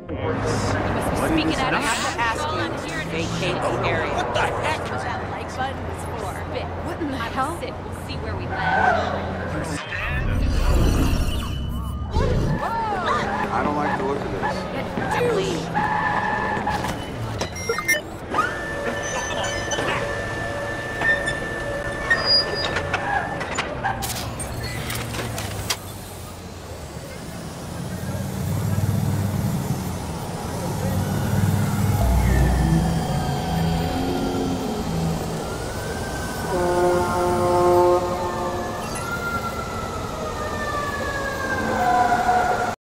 What Speaking is out of that? vacate the area. What the heck? That like button is for spit. What in the hell? Sit. We'll see where we land. I don't like the look of this. Leave.